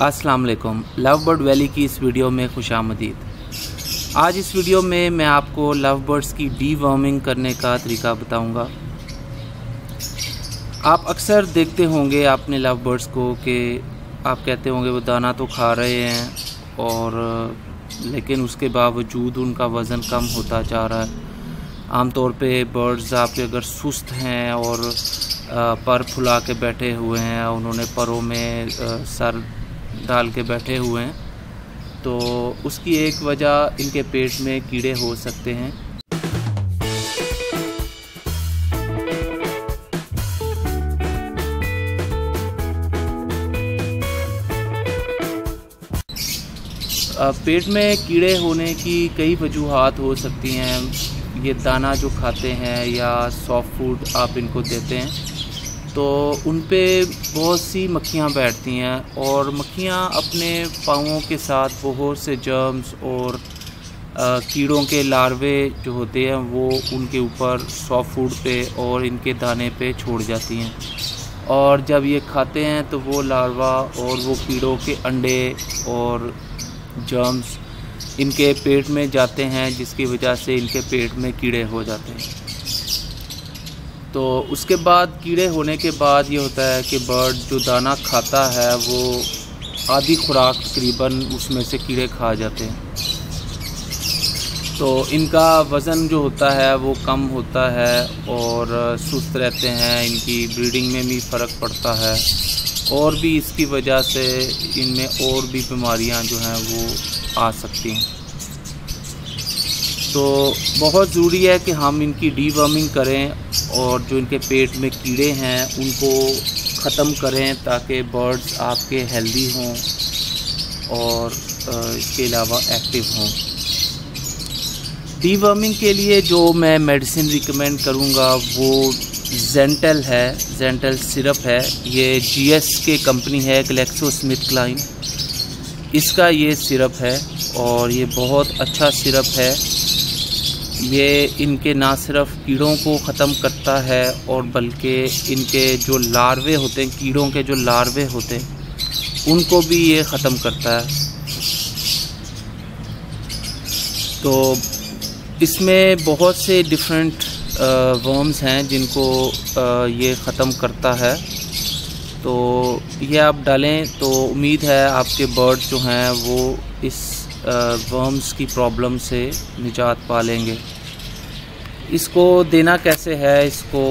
अस्सलाम वालेकुम। Love bird valley की इस वीडियो में खुशामदीद। आज इस वीडियो में मैं आपको लव बर्ड्स की डीवर्मिंग करने का तरीका बताऊंगा। आप अक्सर देखते होंगे आपने लव बर्ड्स को कि आप कहते होंगे वो दाना तो खा रहे हैं और लेकिन उसके बावजूद उनका वज़न कम होता जा रहा है। आमतौर पे बर्ड्स आपके अगर सुस्त हैं और पर फुला के बैठे हुए हैं, उन्होंने परों में सर डाल के बैठे हुए हैं, तो उसकी एक वजह इनके पेट में कीड़े हो सकते हैं। पेट में कीड़े होने की कई वजूहात हो सकती हैं। ये दाना जो खाते हैं या सॉफ्ट फूड आप इनको देते हैं तो उन पे बहुत सी मक्खियाँ बैठती हैं और मक्खियाँ अपने पाँवों के साथ बहुत से जर्म्स और कीड़ों के लार्वे जो होते हैं वो उनके ऊपर सॉफ्ट फूड पे और इनके दाने पे छोड़ जाती हैं, और जब ये खाते हैं तो वो लार्वा और वो कीड़ों के अंडे और जर्म्स इनके पेट में जाते हैं, जिसकी वजह से इनके पेट में कीड़े हो जाते हैं। तो उसके बाद कीड़े होने के बाद ये होता है कि बर्ड जो दाना खाता है वो आधी खुराक तकरीबन उसमें से कीड़े खा जाते हैं, तो इनका वज़न जो होता है वो कम होता है और सुस्त रहते हैं। इनकी ब्रीडिंग में भी फ़र्क पड़ता है और भी इसकी वजह से इनमें और भी बीमारियां जो हैं वो आ सकती हैं। तो बहुत ज़रूरी है कि हम इनकी डीवर्मिंग करें और जो इनके पेट में कीड़े हैं उनको ख़त्म करें ताकि बर्ड्स आपके हेल्दी हों और इसके अलावा एक्टिव हों। डीवर्मिंग के लिए जो मैं मेडिसिन रिकमेंड करूँगा वो जेंटल है, जेंटल सिरप है। ये जीएस के कंपनी है, ग्लैक्सोस्मिथक्लाइन, इसका ये सिरप है और ये बहुत अच्छा सिरप है। ये इनके ना सिर्फ कीड़ों को ख़त्म करता है और बल्कि इनके जो लार्वे होते हैं, कीड़ों के जो लार्वे होते हैं उनको भी ये ख़त्म करता है। तो इसमें बहुत से डिफरेंट वर्म्स हैं जिनको ये ख़त्म करता है। तो ये आप डालें तो उम्मीद है आपके बर्ड जो हैं वो इस वर्म्स की प्रॉब्लम से निजात पा लेंगे। इसको देना कैसे है, इसको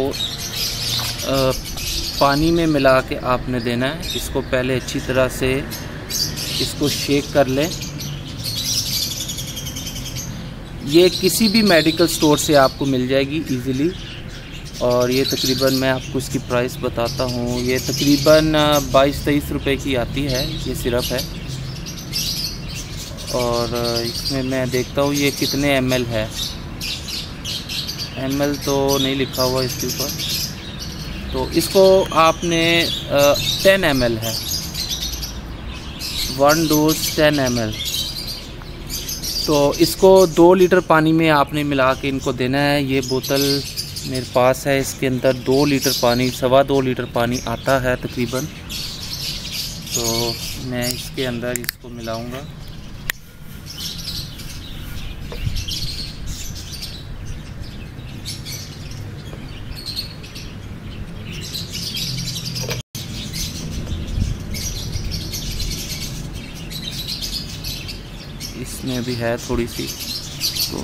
पानी में मिला के आपने देना है। इसको पहले अच्छी तरह से इसको शेक कर लें। ये किसी भी मेडिकल स्टोर से आपको मिल जाएगी इजीली, और ये तकरीबन मैं आपको इसकी प्राइस बताता हूँ। ये तकरीबन 22-23 रुपए की आती है ये सिरप है, और इसमें मैं देखता हूँ ये कितने ml है। ml तो नहीं लिखा हुआ इसके ऊपर। तो इसको आपने 10 ml है, 1 डोज 10 ml। तो इसको 2 लीटर पानी में आपने मिला के इनको देना है। ये बोतल मेरे पास है, इसके अंदर 2 लीटर पानी, 2.25 लीटर पानी आता है तकरीबन। तो मैं इसके अंदर इसको मिलाऊंगा। इसमें भी है थोड़ी सी, तो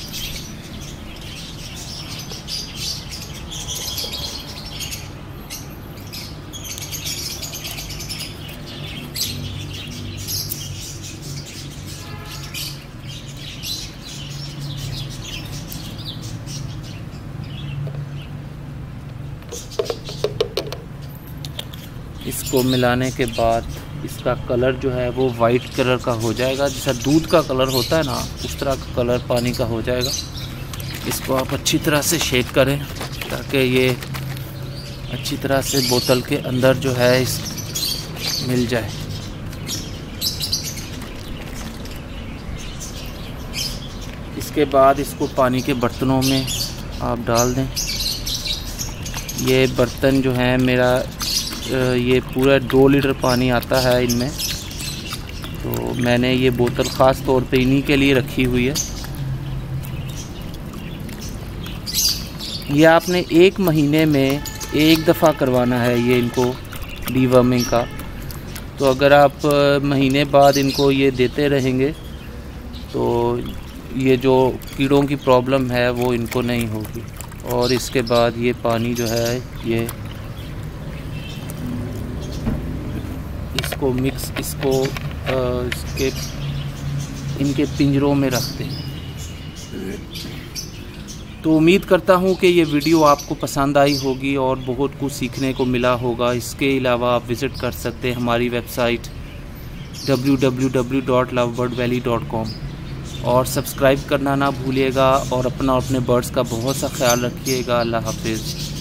इसको मिलाने के बाद इसका कलर जो है वो वाइट कलर का हो जाएगा, जैसा दूध का कलर होता है ना उस तरह का कलर पानी का हो जाएगा। इसको आप अच्छी तरह से शेक करें ताकि ये अच्छी तरह से बोतल के अंदर जो है इस मिल जाए। इसके बाद इसको पानी के बर्तनों में आप डाल दें। ये बर्तन जो है मेरा ये पूरा 2 लीटर पानी आता है इनमें, तो मैंने ये बोतल ख़ास तौर पे इन्हीं के लिए रखी हुई है। ये आपने 1 महीने में 1 दफ़ा करवाना है ये इनको डीवर्मिंग का। तो अगर आप महीने बाद इनको ये देते रहेंगे तो ये जो कीड़ों की प्रॉब्लम है वो इनको नहीं होगी। और इसके बाद ये पानी जो है ये इसको मिक्स इसके इनके पिंजरों में रखते हैं। तो उम्मीद करता हूँ कि ये वीडियो आपको पसंद आई होगी और बहुत कुछ सीखने को मिला होगा। इसके अलावा आप विज़िट कर सकते हैं हमारी वेबसाइट www.lovebirdvalley.com और सब्सक्राइब करना ना भूलिएगा और अपना अपने बर्ड्स का बहुत सा ख्याल रखिएगा। अल्लाह हाफिज़।